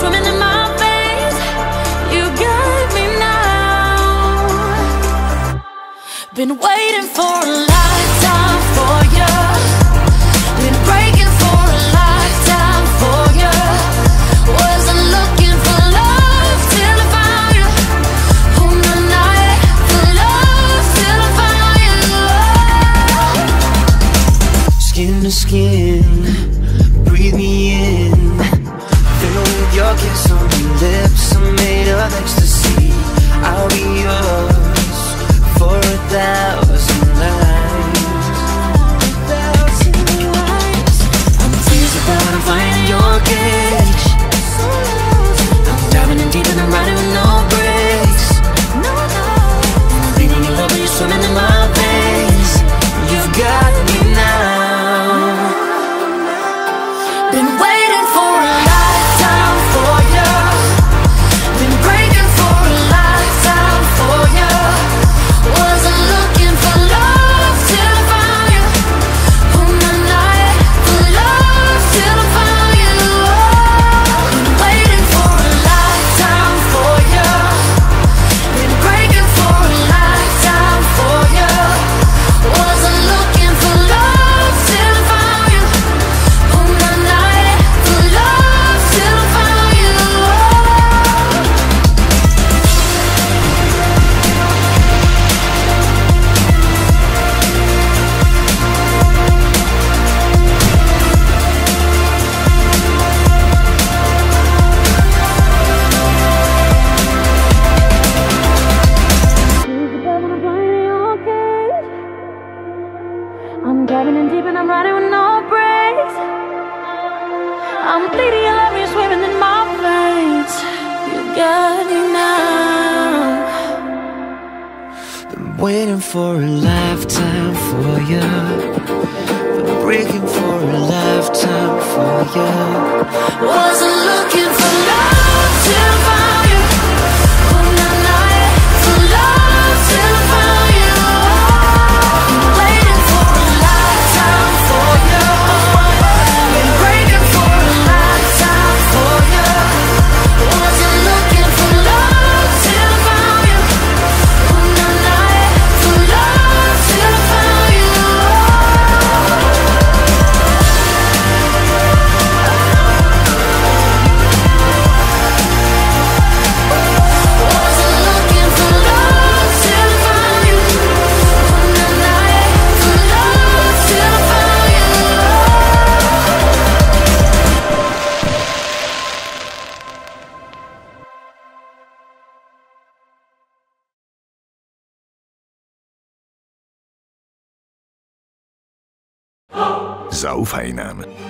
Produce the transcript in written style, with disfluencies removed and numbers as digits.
swimming in my veins. You got me now. Been waiting for a lifetime for you. Been breaking for a lifetime for you. Wasn't looking for love till I found you. On the night for love till I found you. Skin to skin, breathe me in. Fill with your kiss on your lips. I'm made of ecstasy. I'll be yours for 1,000 lives. I'm tears without a fire in your cage. I'm diving in deep and I'm riding with no brakes. I'm bleeding in love when you're swimming in my veins. You've got me now. Been waiting for a lifetime for you. Been breaking for a lifetime for you. Wasn't looking for love till I found you. On the night for love till I found you. Been waiting for a lifetime for you. Been breaking for a lifetime for you. Wasn't looking for love till I found you. On the night for love till I found you. I'm diving in deep and I'm riding with no brakes. I'm bleeding in love, you're swimming in my veins. You got me now. Been waiting for a lifetime for you. Been breaking for a lifetime for you. Wasn't looking for love till I found you. On the night for love till I found you. Been waiting for a lifetime for you. Been breaking for a lifetime for you. Wasn't looking for love till I found you. On the night for love till I found you. Wasn't looking for love till I found you. On the night for love till I found you. Zaufaj nam.